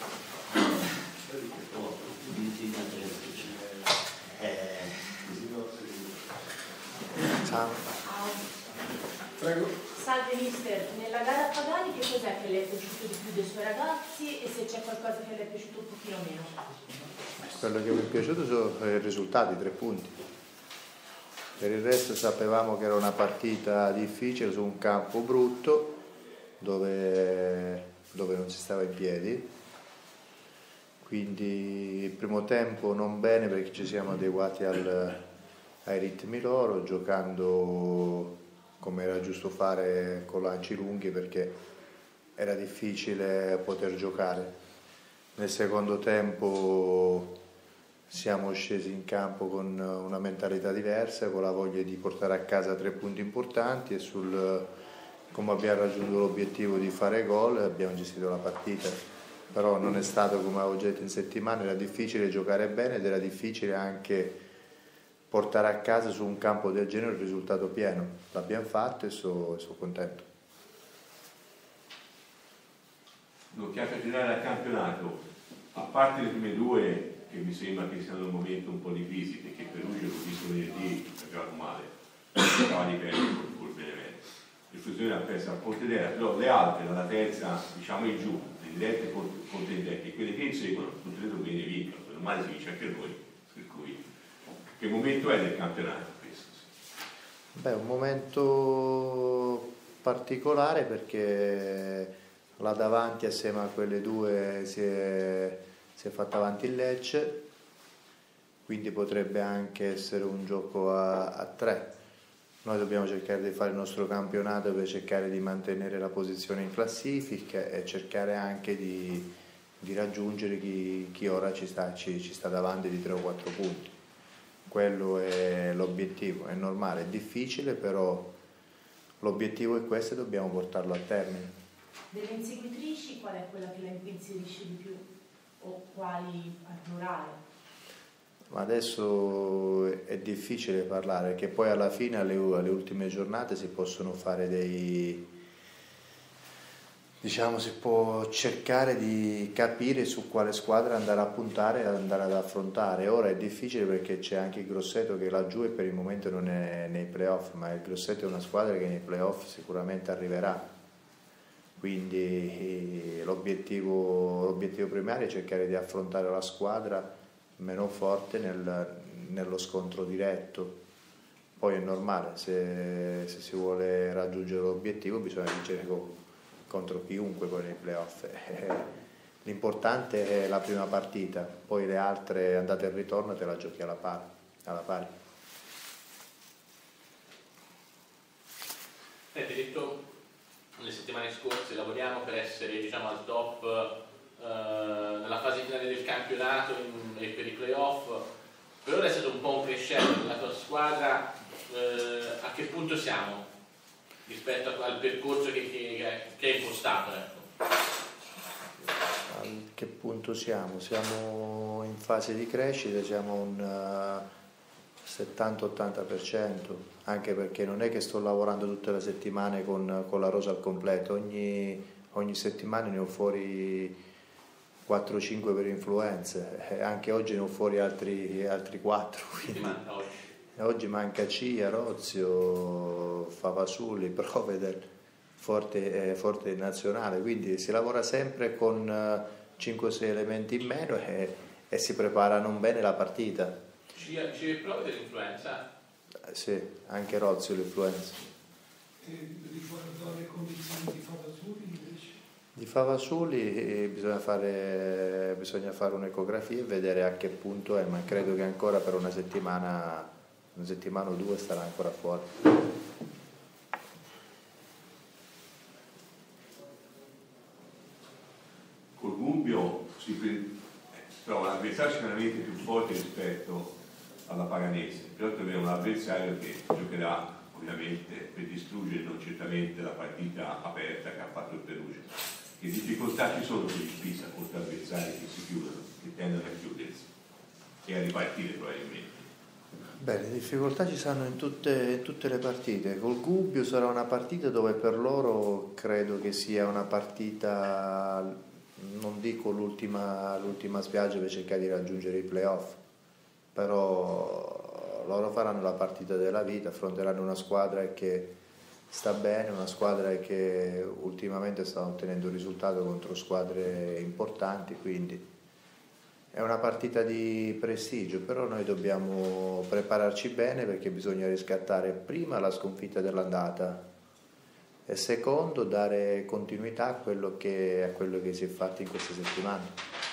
Prego. Salve mister, nella gara a Pagani che cos'è che le è piaciuto di più dei suoi ragazzi e se c'è qualcosa che le è piaciuto un pochino meno? Quello che mi è piaciuto sono i risultati, 3 punti. Per il resto sapevamo che era una partita difficile su un campo brutto dove non si stava in piedi, quindi il primo tempo non bene perché ci siamo adeguati ai ritmi loro, giocando come era giusto fare con lanci lunghi perché era difficile poter giocare. Nel secondo tempo siamo scesi in campo con una mentalità diversa, con la voglia di portare a casa 3 punti importanti e come abbiamo raggiunto l'obiettivo di fare gol abbiamo gestito la partita. Però non è stato come avevo detto in settimana, era difficile giocare bene ed era difficile anche portare a casa su un campo del genere il risultato pieno. L'abbiamo fatto e sono contento. L'occhiata finale al campionato, a parte le prime 2 che mi sembra che siano un momento un po' di crisi, perché Perugia l'ho visto venerdì, ha giocato male, stava di perdere col Benevento, il Frosinone ha perso a Pontedera, però le altre dalla terza diciamo in giù, le dirette contendenti e quelle che inseguono tutte le domeniche vincono, normale si vince anche noi, per cui che momento è del campionato questo? Beh, un momento particolare perché là davanti assieme a quelle 2 si è fatta avanti il Lecce, quindi potrebbe anche essere un gioco a 3. Noi dobbiamo cercare di fare il nostro campionato per cercare di mantenere la posizione in classifica e cercare anche di raggiungere chi ora ci sta davanti di 3 o 4 punti. Quello è l'obiettivo, è normale, è difficile, però l'obiettivo è questo e dobbiamo portarlo a termine. Delle inseguitrici qual è quella che la impensierisce di più o quali al plurale? Ma adesso è difficile parlare perché poi alla fine alle ultime giornate si possono fare si può cercare di capire su quale squadra andare a puntare e andare ad affrontare. Ora è difficile perché c'è anche il Grosseto che laggiù e per il momento non è nei playoff, ma il Grosseto è una squadra che nei playoff sicuramente arriverà. Quindi l'obiettivo primario è cercare di affrontare la squadra meno forte nello scontro diretto. Poi è normale, se si vuole raggiungere l'obiettivo bisogna vincere contro chiunque poi nei playoff. L'importante è la prima partita, poi le altre andate e ritorno te la giochi alla pari. Ti ho detto nelle settimane scorse lavoriamo per essere al top nella fase finale del campionato e per i playoff. Per ora è stato un po' un crescendo nella tua squadra, a che punto siamo rispetto al percorso che è impostato? Ecco. A che punto siamo? Siamo in fase di crescita, siamo un 70-80%, anche perché non è che sto lavorando tutte le settimane con la rosa al completo, ogni settimana ne ho fuori 4-5 per influenze, anche oggi ne ho fuori altri 4. Oggi manca Cia, Rozio, Favasulli, Provedel, forte nazionale, quindi si lavora sempre con 5-6 elementi in meno e si prepara non bene la partita. Cia e Provedel l'influenza? Sì, anche Rozio l'influenza. E riguardo alle condizioni di Favasulli invece? Di Favasulli bisogna fare un'ecografia e vedere a che punto è, ma credo che ancora per una settimana o 2 starà ancora fuori. Col Gubbio si trova un avversario sicuramente più forte rispetto alla Paganese, però troviamo un avversario che giocherà ovviamente per distruggere non certamente la partita aperta che ha fatto il Perugia. Che difficoltà ci sono per il Pisa contro avversari che si chiudono, che tendono a chiudersi e a ripartire probabilmente? Beh, le difficoltà ci saranno in tutte le partite. Col Gubbio sarà una partita dove per loro credo che sia una partita non dico l'ultima spiaggia per cercare di raggiungere i playoff, però loro faranno la partita della vita, affronteranno una squadra che sta bene, una squadra che ultimamente sta ottenendo un risultato contro squadre importanti, quindi è una partita di prestigio, però noi dobbiamo prepararci bene perché bisogna riscattare prima la sconfitta dell'andata e secondo dare continuità a quello che si è fatto in queste settimane.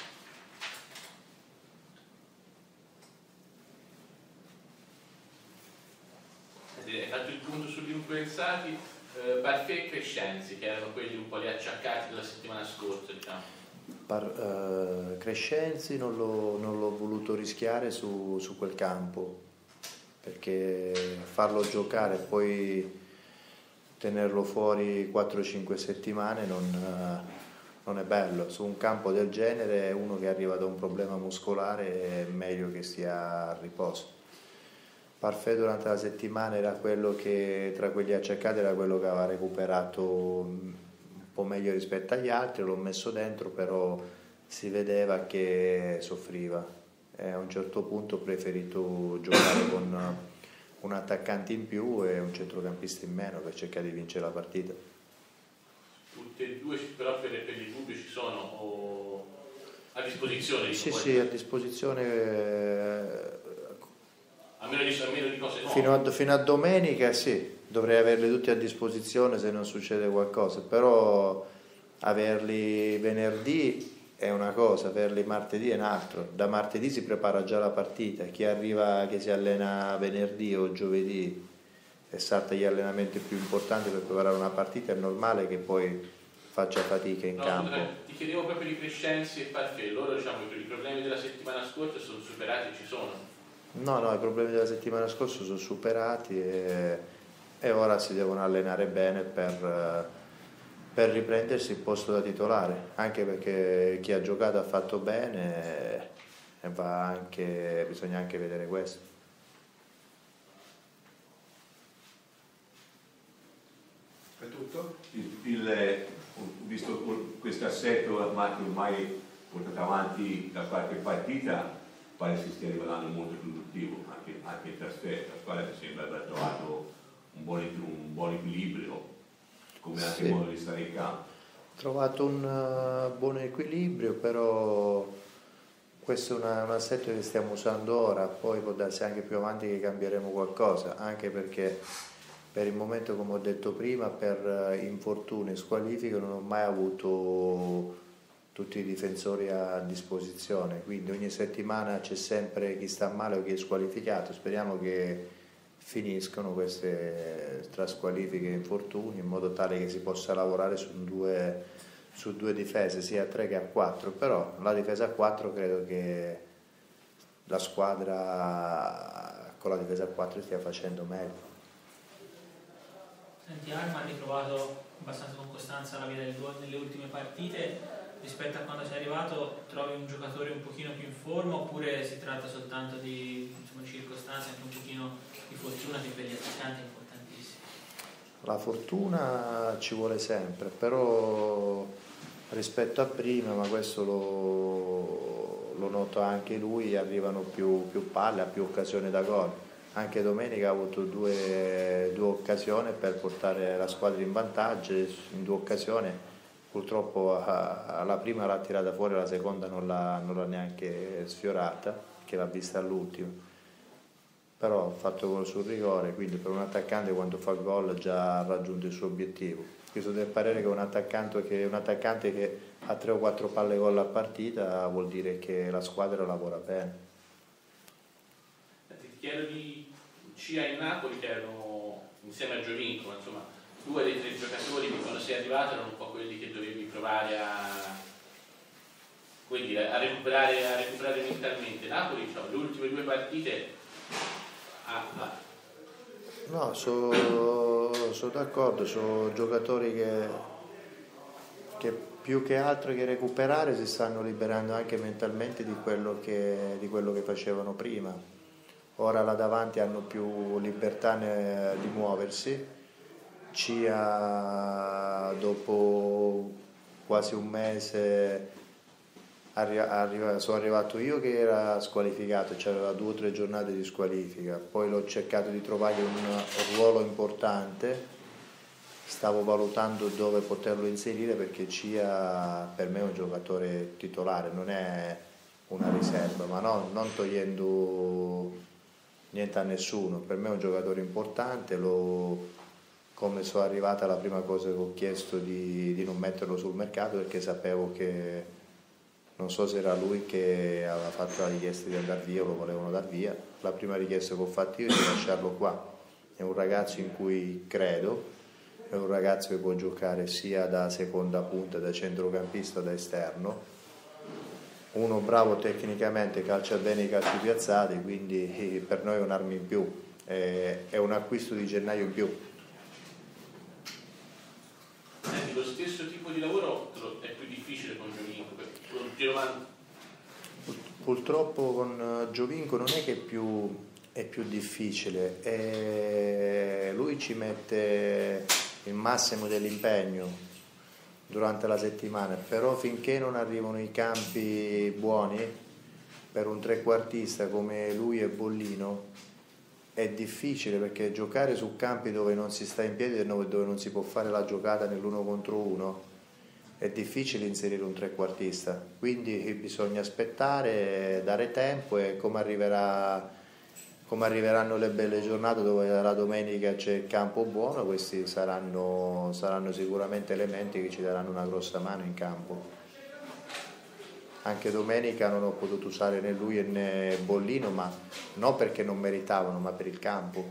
Hai fatto il punto sugli influenzati, Parfait e Crescenzi, che erano quelli un po' gli acciaccati della settimana scorsa, diciamo. Crescenzi non l'ho voluto rischiare su quel campo, perché farlo giocare e poi tenerlo fuori 4-5 settimane non è bello. Su un campo del genere uno che arriva da un problema muscolare è meglio che stia a riposo. Parfait durante la settimana era quello che tra quelli acciaccati era quello che aveva recuperato un po' meglio rispetto agli altri, l'ho messo dentro, però si vedeva che soffriva e a un certo punto ho preferito giocare con un attaccante in più e un centrocampista in meno per cercare di vincere la partita. Tutte e due però per il dubbio ci sono a disposizione? Sì, a disposizione. Almeno di cose nuove. Fino a domenica sì, dovrei averli tutti a disposizione se non succede qualcosa, però averli venerdì è una cosa, averli martedì è un altro. Da martedì si prepara già la partita, chi arriva che si allena venerdì o giovedì e salta gli allenamenti più importanti per preparare una partita è normale che poi faccia fatica in campo. Ti chiedevo proprio di Crescenzi e Parfait, loro diciamo i problemi della settimana scorsa sono superati, ci sono? No, i problemi della settimana scorsa sono superati e ora si devono allenare bene per riprendersi il posto da titolare, anche perché chi ha giocato ha fatto bene e bisogna anche vedere questo. È tutto? Visto questo assetto ormai portato avanti da qualche partita, pare si stia rivelando molto produttivo anche in trasferta. La squadra mi sembra aver trovato un buon equilibrio, come anche il modo di stare in campo. Ho trovato un buon equilibrio, però questo è un assetto che stiamo usando ora, poi può darsi anche più avanti che cambieremo qualcosa, anche perché per il momento, come ho detto prima, per infortuni e squalifiche non ho mai avuto tutti i difensori a disposizione, quindi ogni settimana c'è sempre chi sta male o chi è squalificato. Speriamo che finiscono queste tra squalifiche e infortuni in modo tale che si possa lavorare su due difese, sia a 3 che a 4, però la difesa a 4 credo che la squadra con la difesa a 4 stia facendo meglio. Senti, Arma ha ritrovato abbastanza con costanza la via del gol nelle ultime partite. Rispetto a quando sei arrivato, trovi un giocatore un pochino più in forma oppure si tratta soltanto di circostanze, anche un pochino di fortuna che per gli attaccanti è importantissimo? La fortuna ci vuole sempre, però rispetto a prima, ma questo lo nota anche lui, arrivano più palle, ha più occasioni da gol. Anche domenica ha avuto due occasioni per portare la squadra in vantaggio, in 2 occasioni. Purtroppo la prima l'ha tirata fuori, la seconda non l'ha neanche sfiorata, che l'ha vista all'ultimo. Però ha fatto gol sul rigore, quindi per un attaccante quando fa gol già ha raggiunto il suo obiettivo. Questo del parere che un attaccante che ha 3 o 4 palle gol a partita vuol dire che la squadra lavora bene. Ti chiedo di Cia in Napoli, che erano insieme a Giovinco, insomma 2 dei 3 giocatori che quando sei arrivato erano un po' quelli che dovevi provare a recuperare mentalmente. Napoli, diciamo, le ultime 2 partite No, sono d'accordo, sono giocatori che più che altro che recuperare si stanno liberando anche mentalmente di quello che facevano prima. Ora là davanti hanno più libertà di muoversi. Cia dopo quasi un mese sono arrivato io che era squalificato, c'aveva 2 o 3 giornate di squalifica, poi l'ho cercato di trovargli un ruolo importante, stavo valutando dove poterlo inserire perché Cia per me è un giocatore titolare, non è una riserva, ma no, non togliendo niente a nessuno, per me è un giocatore importante, come sono arrivata la prima cosa che ho chiesto di non metterlo sul mercato perché sapevo che non so se era lui che aveva fatto la richiesta di andare via o lo volevano dar via, la prima richiesta che ho fatto io è di lasciarlo qua, è un ragazzo in cui credo, è un ragazzo che può giocare sia da seconda punta, da centrocampista, da esterno, uno bravo tecnicamente, calcia bene i calci piazzati, quindi per noi è un'arma in più, è un acquisto di gennaio in più. Lo stesso tipo di lavoro è più difficile con Giovinco, purtroppo con Giovinco non è che è più difficile, lui ci mette il massimo dell'impegno durante la settimana, però finché non arrivano i campi buoni per un trequartista come lui e Bollino è difficile, perché giocare su campi dove non si sta in piedi e dove non si può fare la giocata nell'1 contro 1 è difficile inserire un trequartista, quindi bisogna aspettare, dare tempo e come arriveranno le belle giornate dove la domenica c'è il campo buono, questi saranno sicuramente elementi che ci daranno una grossa mano in campo. Anche domenica non ho potuto usare né lui né Bollino, ma non perché non meritavano, ma per il campo.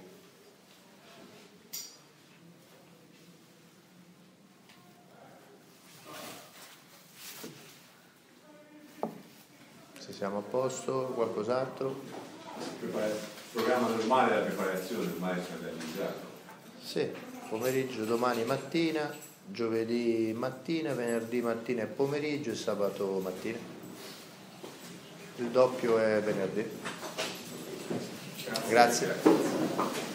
Se siamo a posto, qualcos'altro? Il programma normale della preparazione ormai è realizzato. Sì, pomeriggio domani mattina, giovedì mattina, venerdì mattina e pomeriggio e sabato mattina. Il doppio è venerdì. Grazie.